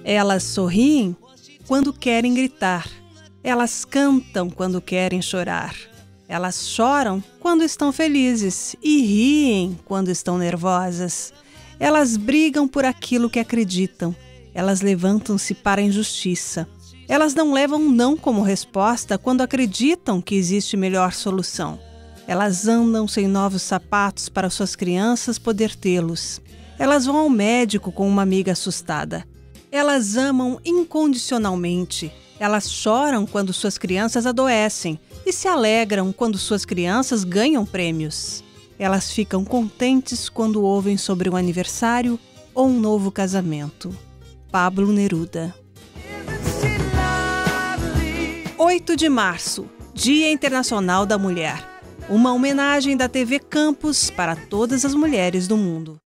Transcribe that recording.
Elas sorriem quando querem gritar. Elas cantam quando querem chorar. Elas choram quando estão felizes e riem quando estão nervosas. Elas brigam por aquilo que acreditam. Elas levantam-se para a injustiça. Elas não levam não como resposta quando acreditam que existe melhor solução. Elas andam sem novos sapatos para suas crianças poder tê-los. Elas vão ao médico com uma amiga assustada. Elas amam incondicionalmente. Elas choram quando suas crianças adoecem e se alegram quando suas crianças ganham prêmios. Elas ficam contentes quando ouvem sobre um aniversário ou um novo casamento. Pablo Neruda. 8 de março, Dia Internacional da Mulher. Uma homenagem da TV Campus para todas as mulheres do mundo.